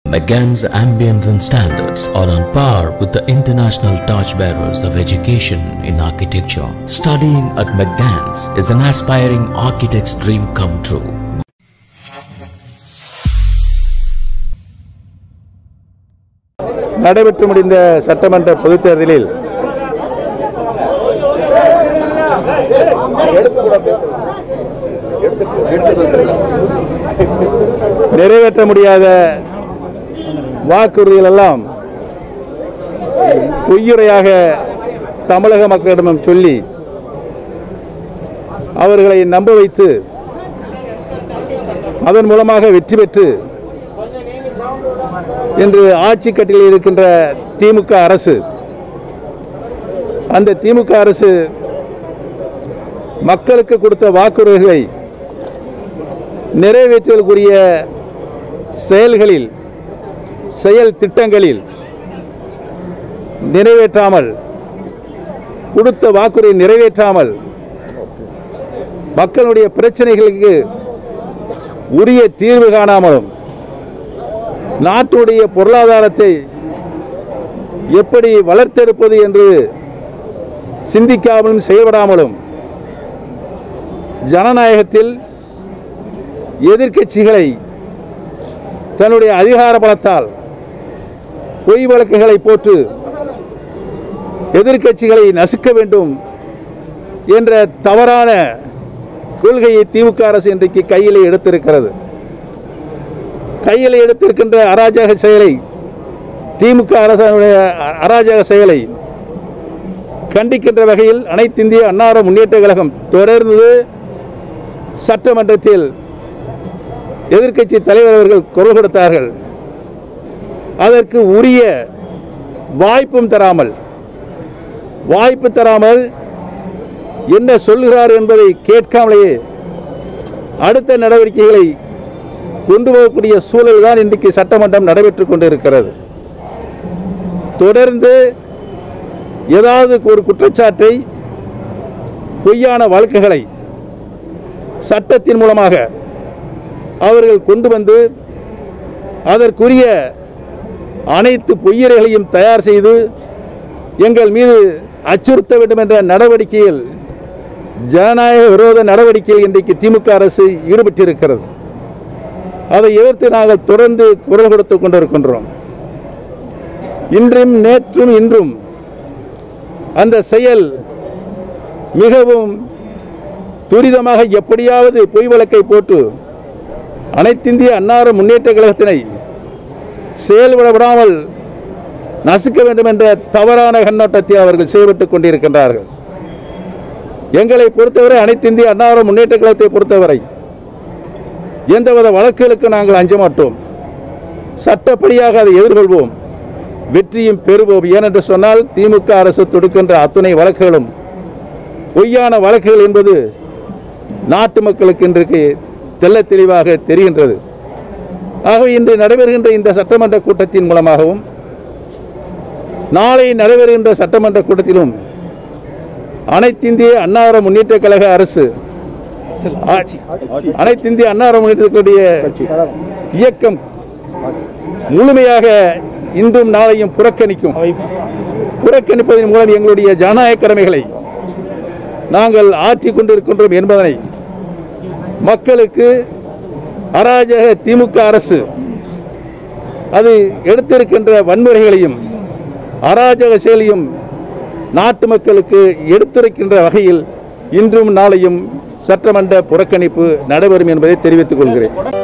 McGann's ambience and standards are on par with the international torchbearers of education in architecture. Studying at McGann's is an aspiring architect's dream come true. நடைபெற்று முடிந்த சட்டமன்ற பொதுத் தேர்தலில் நிறைவேற்ற முடியாத வாக்குறுதிகள் எல்லாம் பொய்யுரையாக தமிழக மக்களிடம் சொல்லி அவர்களை நம்ப வைத்து அதன் மூலமாக வெற்றி பெற்று இன்று ஆட்சி கட்டில் இருக்கின்ற திமுக அரசு, அந்த திமுக அரசு மக்களுக்கு கொடுத்த வாக்குறுதிகளை நிறைவேற்றுவதற்குரிய செயல்களில், செயல் திட்டங்களில் நிறைவேற்றாமல், கொடுத்த வாக்குறுதியை நிறைவேற்றாமல் மக்களுடைய பிரச்சனைகளுக்கு உரிய தீர்வு காணாமலும், நாட்டுடைய பொருளாதாரத்தை எப்படி வளர்த்தெடுப்பது என்று சிந்திக்காமலும் செயல்படாமலும் ஜனநாயகத்தில் எதிர்க்கட்சிகளை தன்னுடைய அதிகார பலத்தால் பொய் வழக்குகளை போட்டு எதிர்க்கட்சிகளை நசுக்க வேண்டும் என்ற தவறான கொள்கையை திமுக அரசு இன்றைக்கு கையில் எடுத்திருக்கிறது. கையில் எடுத்திருக்கின்ற அராஜக செயலை, திமுக அரசுடைய அராஜக செயலை கண்டிக்கின்ற வகையில் அனைத்து இந்திய அண்ணா முன்னேற்ற கழகம் தொடர்ந்து சட்டமன்றத்தில் எதிர்க்கட்சி தலைவர் அவர்கள் குரல் கொடுத்தார்கள். அதற்கு உரிய வாய்ப்பு தராமல் என்ன சொல்கிறார் என்பதை கேட்காமலேயே அடுத்த நடவடிக்கைகளை கொண்டு போகக்கூடிய சூழல் தான் இன்றைக்கு சட்டமன்றம் நடைபெற்றுக் கொண்டிருக்கிறது. தொடர்ந்து ஏதாவது ஒரு குற்றச்சாட்டை, பொய்யான வழக்குகளை சட்டத்தின் மூலமாக அவர்கள் கொண்டு வந்து அதற்குரிய அனைத்து பொய்யரைகளையும் தயார் செய்து எங்கள் மீது அச்சுறுத்த வேண்டும் என்ற நடவடிக்கையில், ஜனநாயக விரோத நடவடிக்கையில் இன்றைக்கு திமுக அரசு ஈடுபட்டிருக்கிறது. அதை எதிர்த்து நாங்கள் தொடர்ந்து குரல் கொடுத்துக் கொண்டிருக்கின்றோம். இன்றும் நேற்றும் இன்றும் அந்த செயல் மிகவும் துரிதமாக எப்படியாவது பொய் வழக்கை போட்டு அனைத்திந்திய அண்ணா முன்னேற்ற கழகத்தினை செயல்பட விடாமல் நசுக்க வேண்டும் என்ற தவறான கண்ணோட்டத்தில் அவர்கள் செயல்பட்டுக் கொண்டிருக்கின்றார்கள். எங்களை பொறுத்தவரை, அனைத்திந்திய அண்ணா முன்னேற்ற கழகத்தை பொறுத்தவரை எந்தவித வழக்குகளுக்கு நாங்கள் அஞ்ச மாட்டோம். சட்டப்படியாக அதை எதிர்கொள்வோம், வெற்றியும் பெறுவோம். ஏனென்று சொன்னால் திமுக அரசு தொடுக்கின்ற அத்துணை வழக்குகளும் பொய்யான வழக்குகள் என்பது நாட்டு மக்களுக்கு இன்றைக்கு தெள்ள தெளிவாக தெரிகின்றது. ஆகவே இன்று நடைபெறுகின்ற இந்த சட்டமன்ற கூட்டத்தின் மூலமாகவும் நாளை நடைபெறுகின்ற சட்டமன்ற கூட்டத்திலும் அனைத்திந்திய அண்ணா முன்னேற்ற கழக அரசு, அனைத்திந்திய அண்ணா முன்னேற்றக்கூடிய இயக்கம் முழுமையாக இன்றும் நாளையும் புறக்கணிப்பதன் மூலம் எங்களுடைய ஜனநாயக கடமைகளை நாங்கள் ஆற்றிக் கொண்டிருக்கின்றோம் என்பதனை மக்களுக்கு அராஜக திமுக அரசு அது எடுத்திருக்கின்ற வன்முறைகளையும் அராஜக செயலையும் நாட்டு மக்களுக்கு எடுத்திருக்கின்ற வகையில் இன்றும் நாளையும் சட்டமன்ற புறக்கணிப்பு நடைபெறும் என்பதை தெரிவித்துக் கொள்கிறேன்.